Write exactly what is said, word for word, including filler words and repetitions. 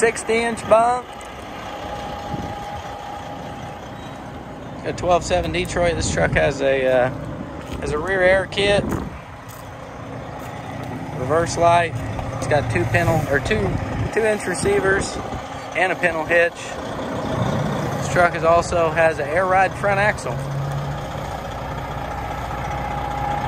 sixty inch bunk. A twelve seven Detroit. This truck has a uh, has a rear air kit, reverse light. It's got two pintle or two two inch receivers and a pintle hitch. This truck is also has an air ride front axle.